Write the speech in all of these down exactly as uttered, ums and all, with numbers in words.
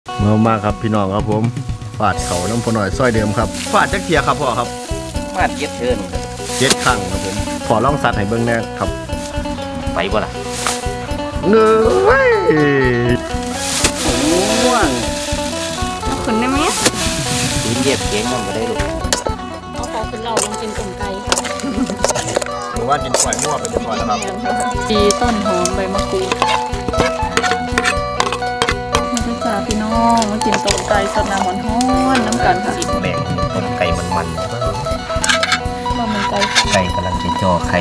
เมื่อมาครับพี่น้องครับผมฟาดเขาน้ำพอหน่อยซอยเดิมครับฟาดจักเทียครับพ่อครับฟาดเจ็ดเทินเจ็ดครั้งครับผมขอลองสัตว์ให้เบิ้งแน่ครับไปบ่ล่ะเงยง่วงเอาขึ้นได้ไหมตีนเย็บเก่งมันก็ได้ลูกเอาขอขึ้นเราลองกินต้มไก่หรือว่ากินปล่อยมั่วไปเรียบร้อยแล้วครับดีต้นหอมใบมะกรูดมาจ้าพี่น้องมากินต้มไก่สดน้ำร้อนๆน้ำกันค่ะสิแบ่งต้มไก่มันๆว่ามันไก่ไก่กำลังจะจ่อไข่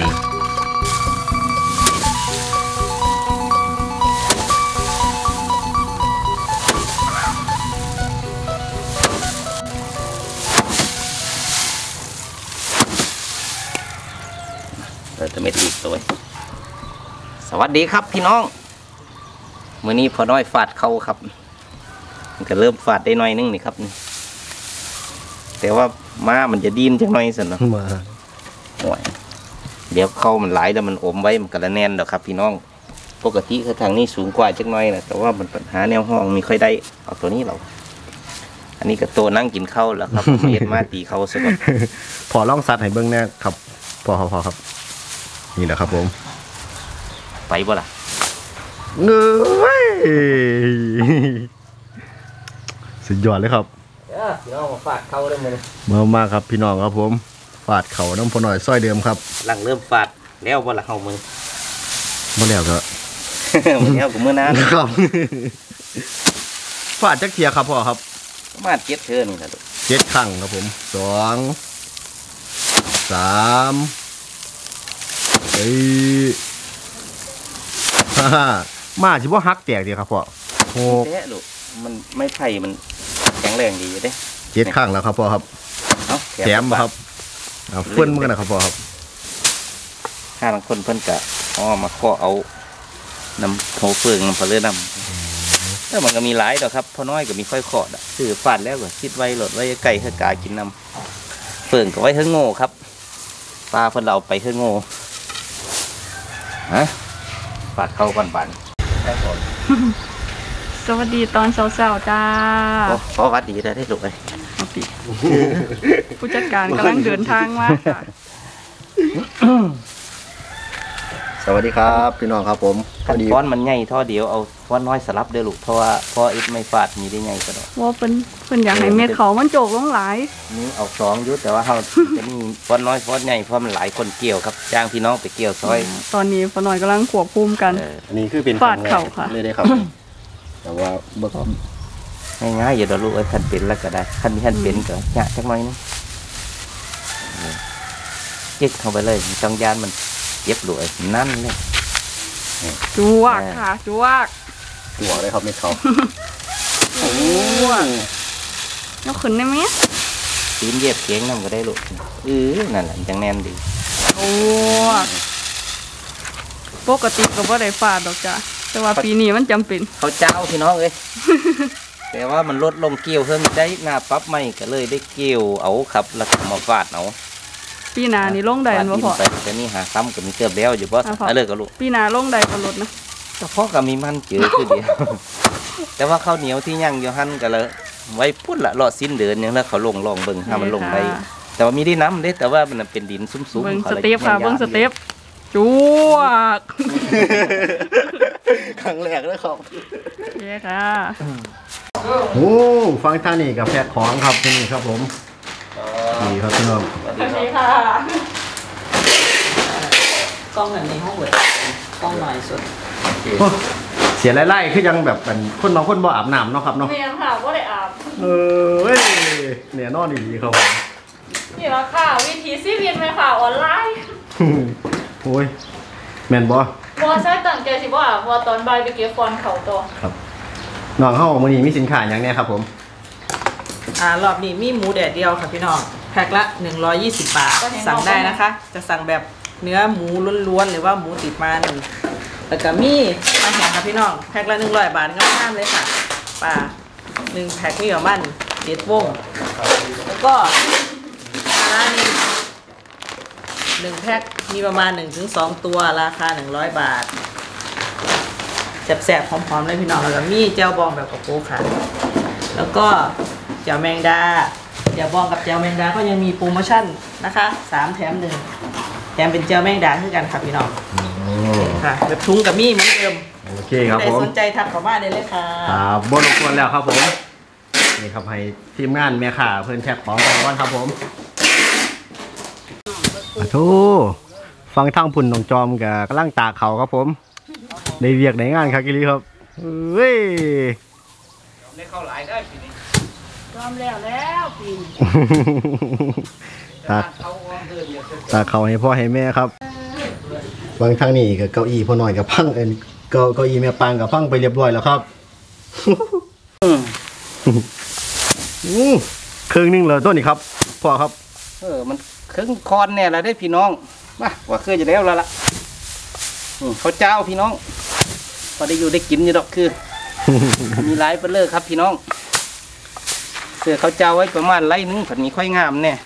เราจะไม่ตีตัวสวัสดีครับพี่น้องมื้อนี้พอน้อยฟาดเขาครับมันก็เริ่มฟาดได้หน่อยนึงนี่ครับนี่แต่ว่าม้ามันจะดิ้นจังหน่อยสินะมาโอ้ยเดี๋ยวเข้ามันไหลแล้วมันอมไว้มันกระแน่นดอกครับพี่น้องปกติคือทางนี้สูงกว่าจังหน่อยนะแต่ว่ามันปัญหาแนวห้องมีค่อยได้เอาตัวนี้เราอันนี้ก็ตัวนั่งกินข้าวแล้วครับเย็นมาตีเขาซะก่อนพอลองสัตว์ให้เบิ้งแน่ครับพอพอครับนี่แหละครับผมไปบ่ล่ะเงยสุดยอดเลยครับพี่น้องมาฟาดเขาได้ไหมเมื่อมาครับพี่น้องครับผมฟาดเขาน้ำพอหน่อยซอยเดิมครับหลังเริ่มฟาดแล้วบ่ล่ะเฮามือบ่แล้วก็มันแล้วกับมือนั้นครับฟาดจักเทียครับพ่อครับประมาณเจ็ดเทินครับเจ็ดครั้งครับผมสองสามเอ้ยฮ่ามาชิบ่ฮักแตกดีครับพ่อโอ้แท้ลูกมันไม่ไผ่มันแข็งแรงดีเด้เจ็ดครั้งแล้วครับพ่อครับแถมมาครับเอาเพื่อนมือนะครับพ่อครับห้าบางคนเพิ่นกะอ๋อมาข้อเอาน้ำโถเฟืองน้ำผลเลือดน้ำแต่มันก็มีหลายดอกครับพอน้อยก็มีค่อยขอดอ่ะคือฟาดแล้วก็คิดไว้หลดไว้ไก่เฮือกากินน้ำเฟืองก็ไว้เฮือโง่ครับปลาเพิ่นเราไปเฮือโง่ฮะฟาดเข้าก่อนปั่นสวัสดีตอนเช้าๆจ้าขอวัดดีได้ได้ลูกเลยผู้จัดการกำลังเดินทางมาค่ะสวัสดีครับพี่น้องครับผมขั้นฟ้อนมันใหญ่ท่อเดียวเอาฟ้อนน้อยสลับเด้อลูกเพราะว่าพออิดไม่ฟาดมีได้ใหญ่ก็ได้ว่าเป็นเป็นอย่างไรเม็ดเขามันโจกลงหลายนี่เอาสองยุทธแต่ว่าเขาจะมีฟ้อนน้อยฟ้อนใหญ่เพราะมันหลายคนเกี่ยวครับจ้างพี่น้องไปเกี่ยวซอยตอนนี้ฟ้อนน้อยกำลังควบคุมกันอันนี้คือเป็นฟาดเข่าค่ะเลยได้ครับแต่ว่าเบิกง่ายๆอย่าดอลูกไอ้ขั้นเป็นแล้วก็ได้ขั้นที่ขั้นเป็นก็ยากจังไหมนะเจ็บเข้าไปเลยจังยานมันเย็บหลวยนั่นเลยจวกค่ะจวกจวกเลยครับไม่เขาโอ้ยกขึ้นได้ไหมตีนเย็บเก่งนั่นก็ได้ลูกเออนั่นแหละจังแน่นดีโอ้ปกติก็บ่ได้ฟาดดอกจ้ะแต่ว่าปีนี้มันจำเป็นเขาเจ้าพี่น้องเลยแต่ว่ามันลดลงเกี่ยวเพิ่มได้หน้าปั๊บไม่ก็เลยได้เกี่ยวเอาครับแล้วก็มาฟาดเอาปีนานี่ลงได้บ่พอแต่นี่หาซ้ำกับมีเกือบแล้วอยู่เพราะอะไรก็ลูกปีนาลงได้ก็ลดนะแต่พ่อก็มีมันเจอคือเดียวแต่ว่าข้าวเหนียวที่ย่างอยู่หั่นก็เลยไว้พุ่นละรอสิ้นเดือนอย่างแล้วเขาลงลองเบิ่งถ้ามันลงได้แต่ว่ามีได้น้ำได้แต่ว่ามันเป็นดินซุ้มๆเบิ่งสเต็ปค่ะเบิ่งสเต็ปจวกครั้งแรกเลยครับเย้ค่ะโอ้ฟังท่านี่กับแพทย์ของครับนี่ครับผมดีครับพี่น้องสวัสดีค่ะกล้องแบบในห้องเวิร์ดกล้องหน่อยสุดเสียไล่ๆคือยังแบบเป็นคนน้องคนบ่อาบน้ำเนาะครับเนาะไม่ยังค่ะว่าได้อาบเออเนี่ยนอนดีๆครับนี่ละค่ะวิธีซีเรียนไหมค่ะออนไลน์โอ้ยแมนบอมอใช้ตั้งใจสิว่าพอตอนบ่ายไปเก็บฟอนเขาตัวครับน้องเข้ามื้อนี้มีสินค้าอย่างนี้ครับผมอ่ารอบนี้มีหมูแดดเดียวค่ะพี่น้องแพ็คละหนึ่งร้อยยี่สิบบาทสั่งได้นะคะจะสั่งแบบเนื้อหมูล้วนๆหรือว่าหมูติดมันแล้วก็มีปลาแห้งค่ะพี่น้องแพ็คละหนึ่งร้อยบาทก็ห้ามเลยค่ะปลาหนึ่งแพ็คนี่ประมาณเจ็ดวงแล้วก็ปลานี่หนึ่งแพ็คมีประมาณหนึ่งถึงสองตัวราคาหนึ่งร้อยบาทแซ่บๆหอมๆเลยพี่น้องแล้วก็มีเจลบองแบบกระโปงค่ะแล้วก็แจ่วแมงดาแจ่วบองกับแจ่วแมงดาก็ยังมีโปรโมชั่นนะคะสามแถมหนึ่งแถมเป็นแจ่วแมงดาคือกันค่ะพี่น้องค่ะแบบทุงกับมี่เหมือนเดิมโอเคครับผมใครสนใจทักเข้ามาได้เลยค่ะครับบนรบกวนแล้วครับผมนี่ครับให้ทีมงานแม่ข่าเพื่อนแท็กของกันก่อนครับผมอะทูฟังทางพุ่นน้องจอมกับกำลังตากเขาครับผมในเรียกในงานครับกิริครับเฮ้ยได้เข้าหลายได้ปีนี้จอมแล้วแล้วปีนตากตากเขาให้พ่อให้แม่ครับบางทางนี่กับเก้าอี้พ่อหน่อยกับพังเอ็นเก้าเก้าอี้แม่ปางกับพังไปเรียบร้อยแล้วครับเครื่องนึงเลยต้นนี่ครับพ่อครับเออมันเครื่องคอนเนี่ยแหละได้พี่น้องมาว่าเคยจะแล้วแล้วล่ะเขาเจ้าพี่น้องพอได้อยู่ได้กินอยู่ดอกคือมีไล่เปลือกครับพี่น้องเสือเขาเจ้าไว้ประมาณไล่นึงผัดมีค่อยงามเนี่ย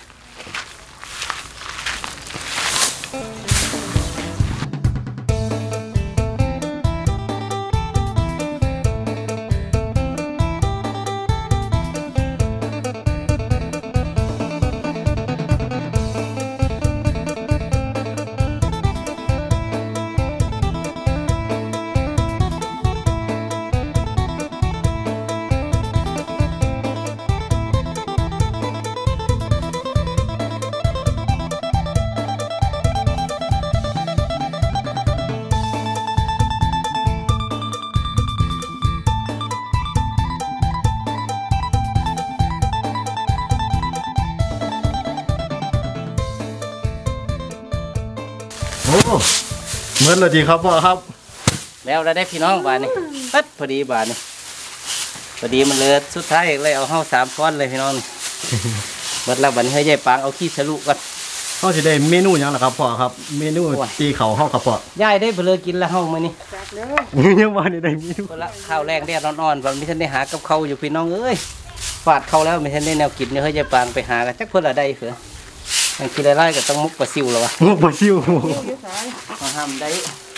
โอ้เหมือนเลยดีครับพ่อครับแล้วได้พี่น้องบาทนี่ตัดพอดีบาทนี่พอดีมันเลยสุดท้ายเลยเอาเข้าสามก้อนเลยพี่น้องเบิดแล้วบัดนี้ให้ยายปางเอาขี้สลุกันเขาจะได้เมนูยังหรอครับพ่อครับเมนูตีเข่าเข้ากับพ่อยายได้เบลอกินแล้วเข้ามานี่ยังวันนี้ได้เมนูละข้าวแรงแดดนอนๆวันไม่ทันได้หากับเขาอยู่พี่น้องเอ้ยฟาดเขาแล้วไม่ทันได้แนวกินเนี่ยให้ยายปางไปหากันจักเพื่ออะไรเผื่ออย่างกินอะไรก็ต้องมุกปลาซิวแล้ววะมุกปลาซิวมาห้ามได้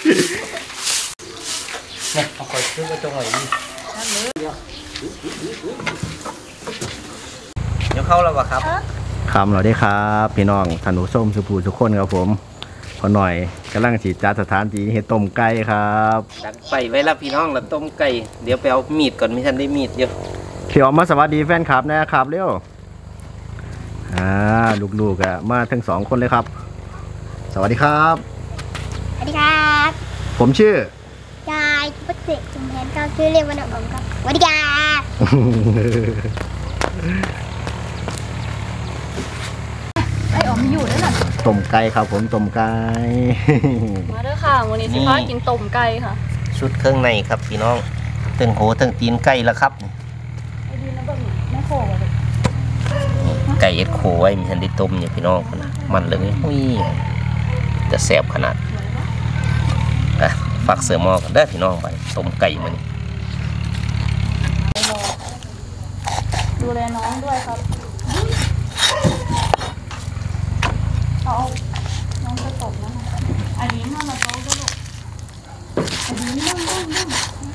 เนี่ยเอาคอยซื้อกระจงหน่อยดิเดี๋ยวเข้าแล้ววะครับคำเราได้ครับพี่น้องท่านผู้ชมสุภูทุกคนครับผมพอหน่อยกำลังฉีดจัดสถานที่เห็ดต้มไก่ครับดักไปไว้แล้วพี่น้องแล้วต้มไก่เดี๋ยวไปเอามีดก่อนไม่ทันได้มีดเยอะพี่ออกมาสวัสดีแฟนคลับนะครับเร็วอ่าลูกๆอ่ะมาทั้งสองคนเลยครับสวัสดีครับสวัสดีครับผมชื่อยายพุทธิคุณแทนก็ชื่อเรียกว่าน้องอมครับสวัสดีครับไออมอยู่ด้วยน่ะต้มไก่ครับผมต้มไก่มาด้วยค่ะวันนี้สิพากินต้มไก่ค่ะชุดเครื่องในครับพี่น้องตั้งโหตั้งตีนไก่แล้วครับไอดีนะแบบไม่โขกเลยไก่เอ็ดโคไว้มีทันได้ต้มอยู่พี่น้องนะมันเลยอุ้ยจะแสบขนาดอ่ะฝากเสือหม้อกันได้พี่น้องไปต้มไก่มานี่ดูแลน้องด้วยครับเอาน้องจะตกนะคะอันนี้มามาโต๊ะด้วยลูกอันนี้นั่งนั่งนั่ง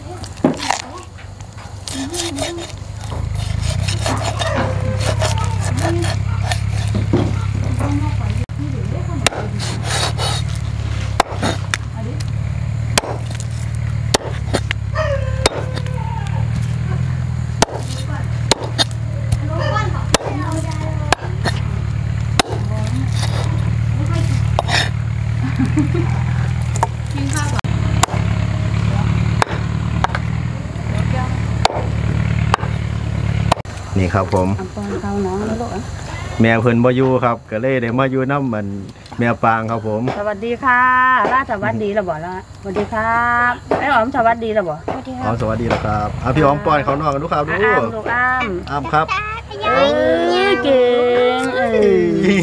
นี่ครับผมแม่เพิ่นบ่อยู่ครับก็เลยได้มาอยู่น้ำมันแม่ปางครับผมสวัสดีค่ะล่าสวัสดีแล้วบ่ล่ะสวัสดีครับไอ้อ๋อมสวัสดีแล้วบ่สวัสดีครับอ๋อสวัสดีแล้วครับอ่ะพี่อ๋อมป้อนเขานอนกันดูครับดูอ้ามลูกอ้ามอ้ามครับเอ้ยเก่งเอ้ย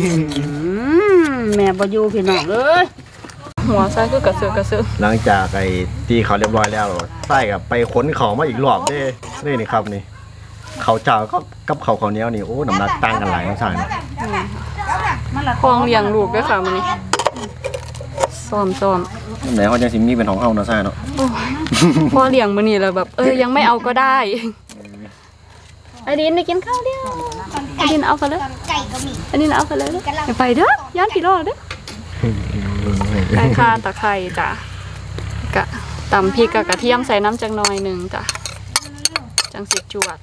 แม่บ่อยู่พี่น้องเอ้ยหัวใส่คือกระเสือกกระเสือหลังจากไอ้ตีเขาเรียบร้อยแล้วใส่กับไปขนเขามาอีกรอบเด้นี่นี่ครับนี่เขาเจ้าก็กับเขาเขาเนี้ยนี่โอ้น้ำหนักต่างกันหลายน้องชายคลองเลี้ยงลูกด้วยค่ะมันนี่ซ้อมซ้อมไหนเขาจะซิมมี่เป็นของเขาน้องชายเนาะพอเลี้ยงมันนี่แล้วแบบเออยังไม่เอาก็ได้ไออดินไปกินข้าวเดียวอดินเอาไปเลยไก่ก็มีอดินเอาไปเลยอย่าไปเด้อย่านผีรอดเด้อไก่ข่าตะไคร้จ้ะกะตำพริกกับกระเทียมใส่น้ำจังหน่อยหนึ่งจ้ะจังสิจวด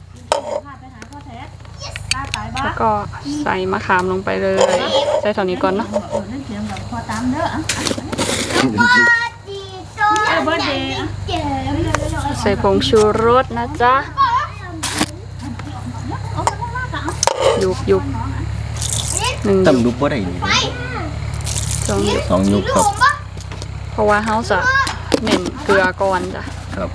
แล้วก็ใส่มะขามลงไปเลยใส่เท่านี้ก่อนเนาะใส่ผงชูรสนะจ๊ะยุบยุบหนึ่งยุบตำลุกว่าได้ดีสองยุบสองยุบครับเพราะว่าเฮาจะเน้นเกลือก่อนจ้ะครับ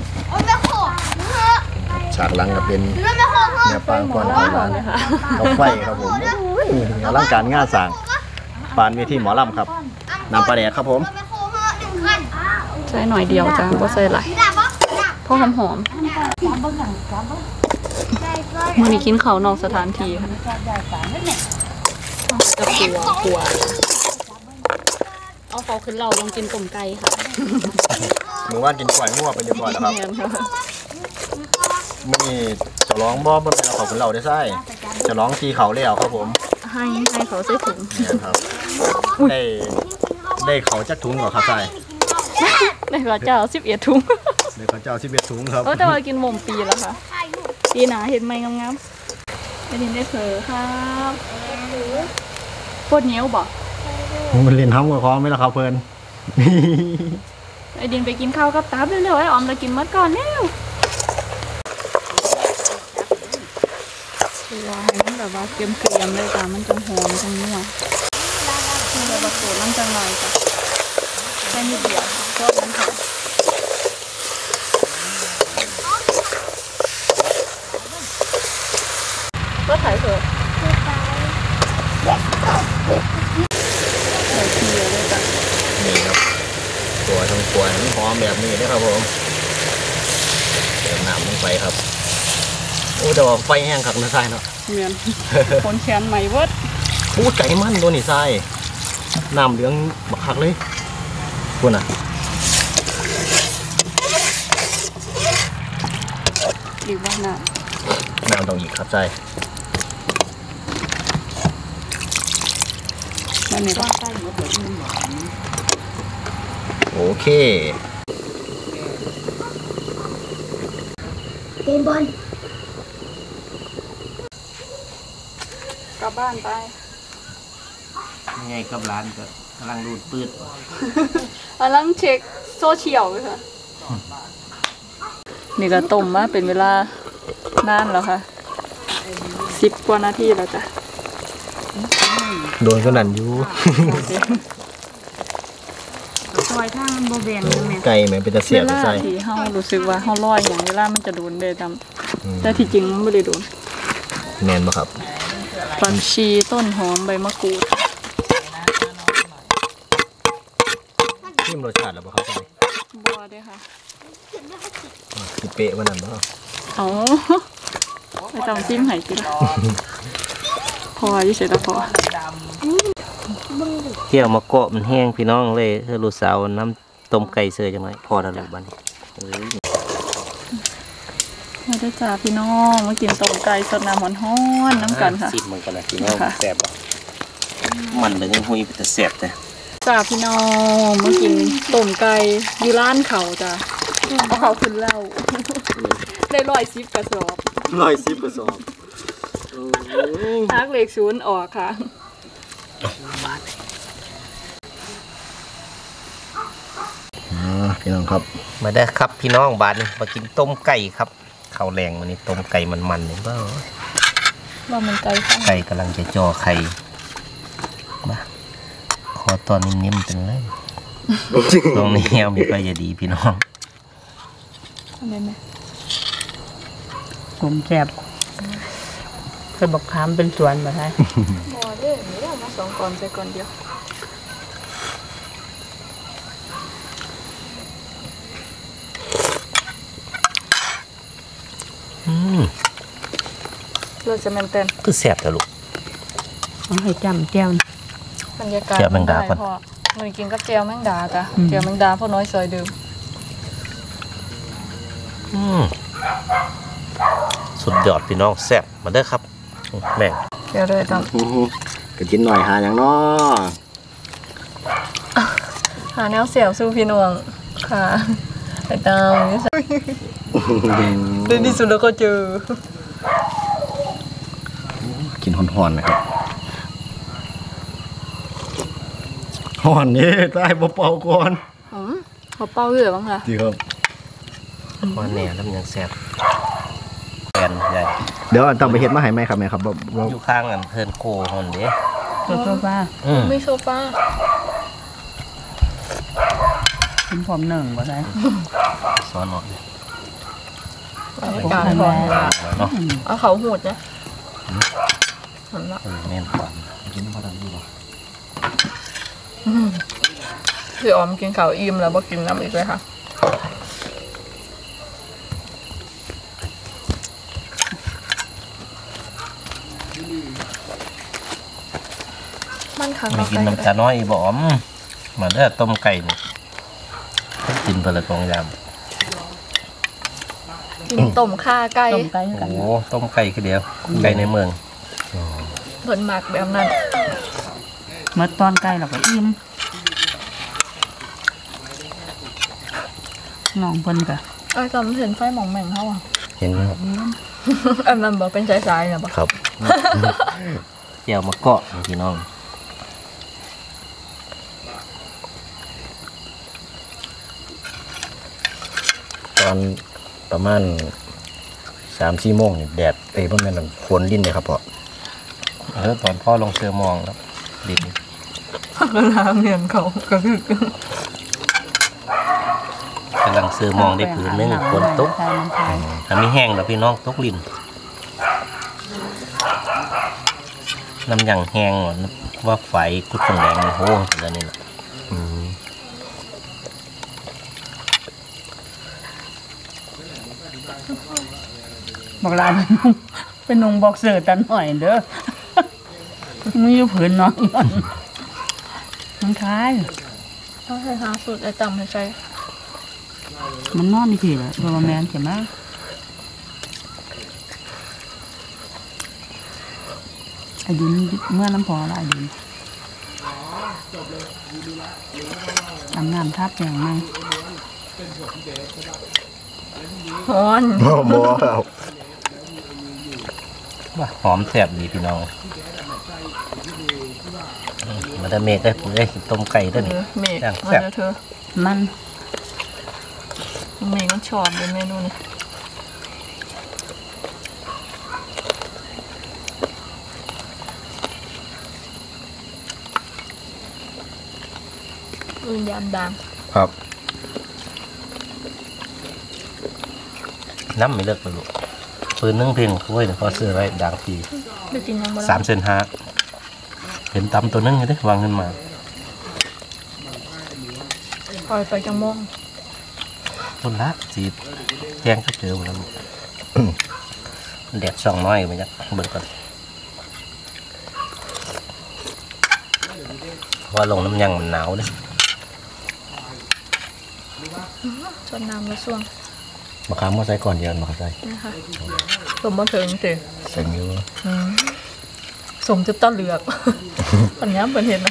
ฉากหลังก็เป็นแม่ปางก่อนก่อนร้านเขาไฟครับผมอลังการงานสร้างปานเวทีหมอลำครับนำปลาแดกครับผมใส่หน่อยเดียวจ้ะบ่ใส่หลายเพราะหอมหอมมื้อนี้กินข้าวนอกสถานที่ค่ะจะปัวปัวเอาเขาขึ้นเราลองกินต้มไก่ค่ะหมู่บ้านกินกล้วยมั่วไปเรียบร้อยแล้วครับแม่นค่ะนี่จะร้องบ่เบิ่งเป็นเอาเขาเป็นเราได้ใช่จะร้องทีเขาแล้วครับผมให้ให้เขาใส่ถุงเนี่ยครับได้ได้เขาจักถุงเหรอครับใช่ได้ข้าวเจ้าสิบเอ็ดถุงได้เขาเจ้าสิบเอ็ดถุงครับเออแต่ว่ากินหม่มปีแล้วค่ะปีหนาเห็นไหมงามๆไอ้ดินได้เผลอครับโคตรเหนียวบ่มันเรียนทำกับคอไหมล่ะครับเพื่อนไอ้ดินไปกินข้าวกับตาเร็วๆไอ้ออมเรากินมัดก่อนเร็วรอให้มันแบบว่าเกรียมๆเลยจ้ะมันจังหอมจังนัวนี่แบบว่าโขดน้ำจังหน่อยจ้ะแค่นิดเดียวชอบมันค่ะก็ถ่ายเถอะใส่เทียเลยจ้ะนี่ครับตัวทั้งตัวมันหอมแบบนี้นะครับผมเติมน้ำลงไปครับโอ้แต่ว่าไฟแห้งขักนะทรายเนาะเมียน คนแขนใหม่เวิร์ดพูดไก่มันตัวนี่ทรายน้ำเหลืองบักคักเลยคุณอ่ะอีกว่าน่ะน้ำต้องอีกครับทรายนั่นนี่ป่ะโอเคเกมบอลกลับบ้านไปไงกับร้านก็กำลังรูดปืดกำลังเช็คโซเชียลเลยค่ะนี่ก็ต้มมาเป็นเวลานานแล้วค่ะสิบกว่านาทีแล้วจ้ะโดนขนาดอยู่ซอยทางมันโบแบงเลยแม่ไก่แม่เป็นตะเสีเวยบลาใส่ที่เฮารู้สึกว่าเฮาลอยอย่างเวลามันจะโดนเลยจอืมำแต่ที่จริงมันไม่ได้โดนแน่นปะครับผักชีต้นหอมใบมะกรูดชิมรสชาติแล้วปะครับใส่บัวด้วยค่ะสิเป๊ะวันนั้นปะอ๋อไปจำซิมไห้กินพอยี่สิบแล้วพอเที่ยวมาเกาะมันแห้งพี่น้องเลยเธอลูกสาวน้ำต้มไก่เสือจังไรพอแล้วลูกบ้านนี้เอ้ยมาได้จ้าพี่น้องมากินต้มไก่สดน้ำฮ้อนๆน้ำกันค่ะสิบเหมือนกันนะพี่น้องค่ะแซ่บอ่ะมันเลยยังหุยเป็นแต่แซ่บแต่จ้าพี่น้องมากินต้มไก่อยู่ร้านเขาจ้าเอาเขาขึ้นเหล้าได้ร้อยซิบกระสอบร้อยสิบกระสอบทักเลขศูนย์ออกค่ะอ่าพี่น้องครับมาได้ครับพี่น้องบ้านนี้มากินต้มไก่ครับข้าวแรงวันนี้ต้มไก่มันๆเนี่ยบ้าว่ามันไก่ค่ะไก่กำลังจะจ่อไข่มาขอตอนนิ่มๆเป็นไรตรงนี้เอามีก็จะดีพี่น้องอันนี้ไหมผมแซ่บเคยบอกขามเป็นสวนมาใช่บอเด้นี่เอามาสองก่อนใส่ก่อนเดียวอืมเราจะแมนเต้นคือแซ่บแต่ลูกต้องให้จำแก้วบรรยากาศเจียวแมงดาก่อนพอมันกินกับเจียวแมงดาจ้ะเจียวแมงดาพ่อน้อยซอยเดิมอืมสุดยอดพี่น้องแซ่บมาเด้อครับแม่งเดี๋ยวเลยต้องก็กินหน่อยหาอย่างน้อหาแนวเสียบสู้พี่น้องค่ะไอ้ตามนี่สิในที่สุดแล้วก็เจอกินห่อนๆนะครับห่อนนี่ใต้เป่าๆก่อนอืมเขาเป้าเหลือบ้างคะดีครับว่าแหน่น้ำยังแซ่บแฟนใหญ่เดี๋ยวต้องไปเฮ็ดมาให้ไหมครับแม่ครับบ่บ่อยู่ข้างกันเพิ่นโคหอนเด้โซฟาอืมไม่โซฟากินพร้อมหนึ่งบ่ได้ซ้อนหน่อยบรรยากาศพอเนาะเอาเขาหูดนะหันละเออแม่นก่อนพี่ออมกินข้าวอิ่มแล้วบ่กินน้ำอีกเลยค่ะมันค่ะไม่กินน้ำตาน้อยบ่อมมาเด้อต้มไก่นี่กินเพิ่นละกองยำกินต้มข่าไก่ต้มไก่กันโอ้ต้มไก่คือเดียวไก่ในเมืองเพิ่นมักแบบนั้นเมื่อตอนไก่เราก็อิ่มน้องเพิ่นก็ไอ้จำเห็นไฟหมองแหม่งเขาอ่ะเห็นไหมครับอันนั้นบอกเป็นสายๆนะปะครับเจียวมะเกาะพี่น้องตอนประมาณสามสี่โมงนี่แดดเอ้ยบ่แม่นฝนลิ้นเลยครับพ่อเออตอนพ่อลงเสือมองแล้วดินกระลาเมียนเขากระคือกำลังเสือมองได้ผืนหนึงฝนตกถ้ามีแห้งแล้วพี่น้องตกลิ้นน้ำยังแห้งว่าไฟกุดฝงแดงนี่โหแล้วนี่แหละอืมบอกลาเป็นนุ่งบ็อกเซอร์ตันหน่อยเด้อมีอยู่ผืนน้อยมันคล้ายต้องใช้หาสูตรไอ้จำให้ใช้มันนอนนี่ทีเลยเพราะว่าแมนใช่ไหมไอ้ดินเมื่อน้ำพอละไอ้ดินทำงานทับอย่างไรฮ้อนบ่บ่ครับว่าหอมแซ่บดีพี่น้องอืมมาได้เมฆได้ปุ๋ยได้ต้มไก่ได้นี่เมฆย่างมาแซ่บเจอเธอมันเมฆมันชอบเป็นเมนูนี้อื่นยามดังครับน้ำไม่เลิกเลยลูกปืนนึ่งเพียงคุยเดี๋ยวพอซื้อไว้ด่างทีได้กินยังบ่ได้สามเซนห้าเห็นตำตัวนึงอยู่ดิวางเงินมาปล่อยไปจังม่วงต้นละสีแจ้งก็เจอหมดแล้วลูกแดดส่องน้อยไปจักเบิดก่อนว่าลงน้ำยังมันหนาวเด้ชนน้ำและส่วงมะขามมาใส่ก่อนเดียวมะขามใส่นะคะสมบัติถึงสิใส่นิ้วสมจุดตาเหลือกอันนี้เป็นเห็นนะ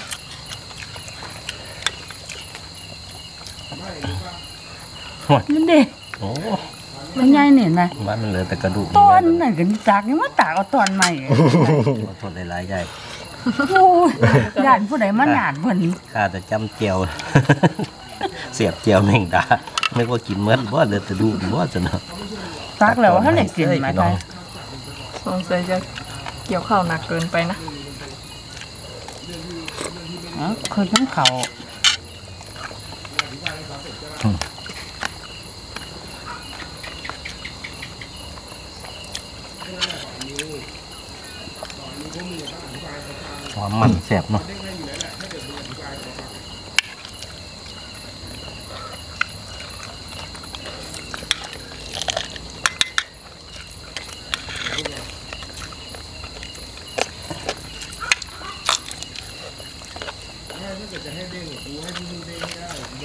มันเด็กโอ้มันใหญ่เนี่ยนะบ้านมันเหลือแต่กระดูกตอนไหนกันตากยังมาตากเอาตอนใหม่ขอโทษหลายๆใหญ่โอ้ยหยาดผู้ใดมาหยาดเพิ่นข้าแต่จำเจียว เสียบเจียวแมงดาไม่ว่ากินเมื่อว่าเหลือแต่ดูว่าจะเนาะตากแล้วว่าเขาได้กินไหมไทยสงสัยจะเกี่ยวข้าวหนักเกินไปนะอ๋อคือทั้งเขาหอมมันแสบเนาะ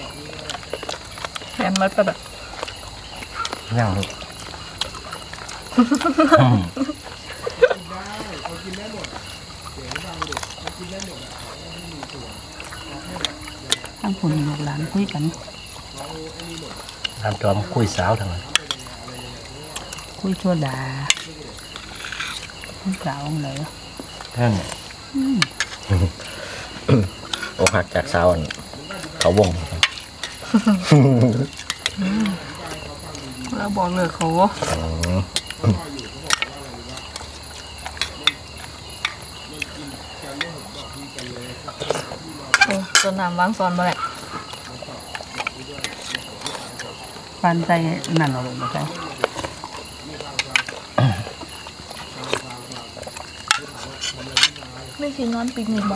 แฮนมัดไปแบบย่างลูกทั้งคนลูกหลานคุยกันทำจอมคุยสาวทั้งนั้นคุยชั่วดาคุยสาวเลยนั่นอกหักจากสาวอันเขาวงแล้วบอกเลยเขาโอ้ต้นน้ำวางซ้อนมาแหละฟันใจนั่นเราลงมาใช่ไม่ใช่นอนปิกนิกบ่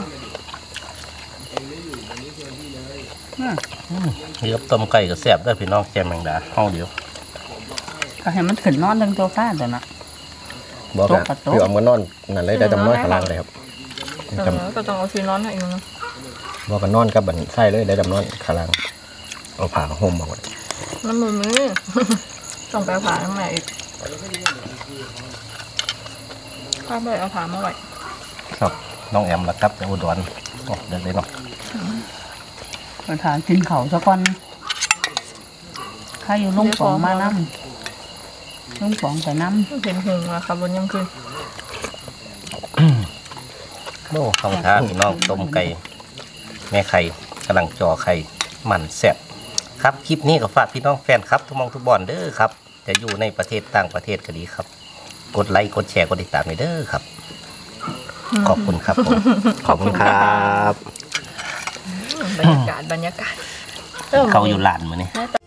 นี่กับต้มไก่กับแซ่บด้วยพี่น้องแจมแมงดาห้องเดียวก็ให้มันขึ้นนอนเรื่องโซฟาเดี๋ยวนะบอกกันพี่ออมก็นอนนั่นเลยได้ดำน้อยขางล่างเลยครับเออก็ต้องเอาที่นอนให้อีกนะบอกกันนอนกับบันไส้เลยได้ดำน้อยขางล่างเอาผ้าห่มมาไว้มันมือมือ ต้องไปเอาผ่าข้างในอีกข้าไปเอาผ่ามาไว้ครับน้องแอมละครับจะอุดรโอ้เดินเลยเนาะไปทานกินเขาซะก่อนข้าอยู่ลุงป๋องมาน้ำลุงป๋องแต่น้ำเห็นหงอะครับบนยังคืนโอ้ข้าวท้าพี่น้องต้มไก่แม่ไข่กำลังจ่อไข่หมั่นแซ่บครับคลิปนี้ก็ฝากพี่น้องแฟนครับทุกมองทุกบอนเด้อครับจะอยู่ในประเทศต่างประเทศก็ดีครับกดไลค์กดแชร์กดติดตามให้เด้อครับ ขอบคุณครับผมขอบคุณครับบรรยากาศบรรยากาศเขาอยู่หลานมือนี่หน้าตา